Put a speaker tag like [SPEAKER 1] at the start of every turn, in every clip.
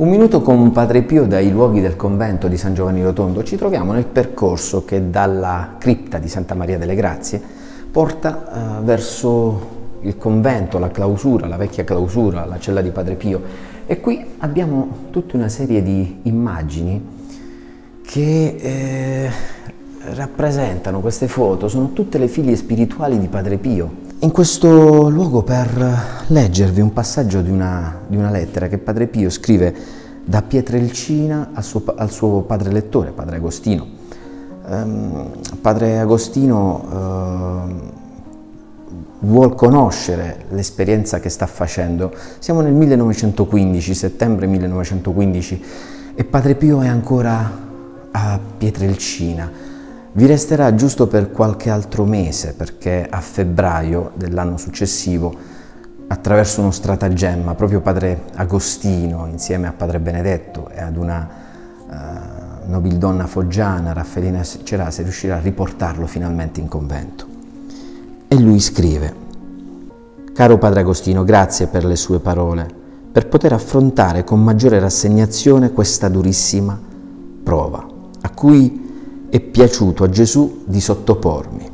[SPEAKER 1] Un minuto con Padre Pio dai luoghi del convento di San Giovanni Rotondo. Ci troviamo nel percorso che dalla cripta di Santa Maria delle Grazie porta verso il convento, la clausura, la vecchia clausura, la cella di Padre Pio. E qui abbiamo tutta una serie di immagini che rappresentano queste foto, sono tutte le figlie spirituali di Padre Pio. In questo luogo per leggervi un passaggio di una lettera che Padre Pio scrive da Pietrelcina al suo padre lettore, Padre Agostino. Padre Agostino vuol conoscere l'esperienza che sta facendo. Siamo nel 1915, settembre 1915, e Padre Pio è ancora a Pietrelcina. Vi resterà giusto per qualche altro mese, perché a febbraio dell'anno successivo, attraverso uno stratagemma, proprio Padre Agostino, insieme a Padre Benedetto e ad una nobildonna foggiana, Raffaellina Cerase, riuscirà a riportarlo finalmente in convento. E lui scrive: «Caro Padre Agostino, grazie per le sue parole, per poter affrontare con maggiore rassegnazione questa durissima prova, a cui è piaciuto a Gesù di sottopormi.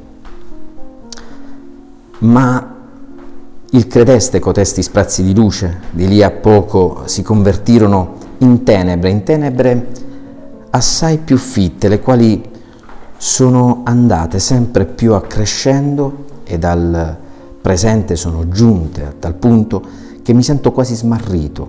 [SPEAKER 1] Ma il credeste cotesti sprazzi di luce, di lì a poco si convertirono in tenebre assai più fitte, le quali sono andate sempre più accrescendo e dal presente sono giunte a tal punto che mi sento quasi smarrito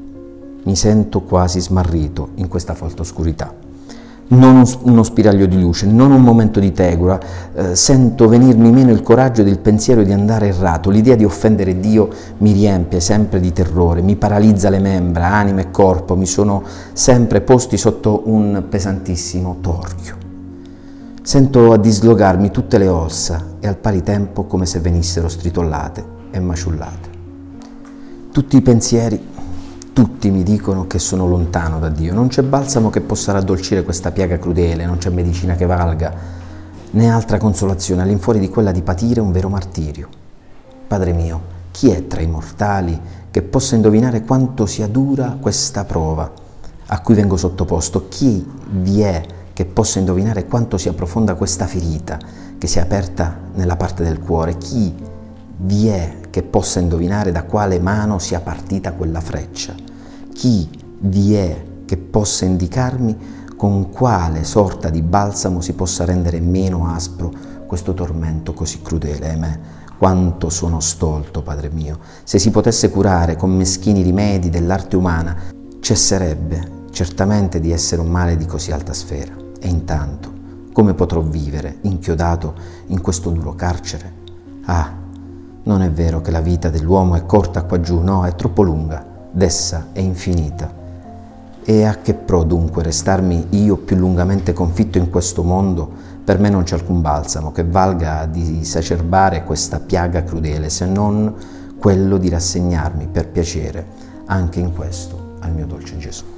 [SPEAKER 1] in questa folta oscurità. Non uno spiraglio di luce, non un momento di tegola, sento venirmi meno il coraggio ed il pensiero di andare errato, l'idea di offendere Dio mi riempie sempre di terrore, mi paralizza le membra, anima e corpo, mi sono sempre posti sotto un pesantissimo torchio. Sento a dislogarmi tutte le ossa e al pari tempo come se venissero stritollate e maciullate. Tutti i pensieri, tutti mi dicono che sono lontano da Dio, non c'è balsamo che possa raddolcire questa piaga crudele, non c'è medicina che valga, né altra consolazione all'infuori di quella di patire un vero martirio. Padre mio, chi è tra i mortali che possa indovinare quanto sia dura questa prova a cui vengo sottoposto? Chi vi è che possa indovinare quanto sia profonda questa ferita che si è aperta nella parte del cuore? Chi vi è che possa indovinare da quale mano sia partita quella freccia? Chi vi è che possa indicarmi con quale sorta di balsamo si possa rendere meno aspro questo tormento così crudele? Ahimè, quanto sono stolto, Padre mio! Se si potesse curare con meschini rimedi dell'arte umana, cesserebbe certamente di essere un male di così alta sfera. E intanto, come potrò vivere inchiodato in questo duro carcere? Ah, non è vero che la vita dell'uomo è corta qua giù, no, è troppo lunga, d'essa è infinita. E a che pro dunque restarmi io più lungamente confitto in questo mondo? Per me non c'è alcun balsamo che valga di esacerbare questa piaga crudele, se non quello di rassegnarmi per piacere anche in questo al mio dolce Gesù.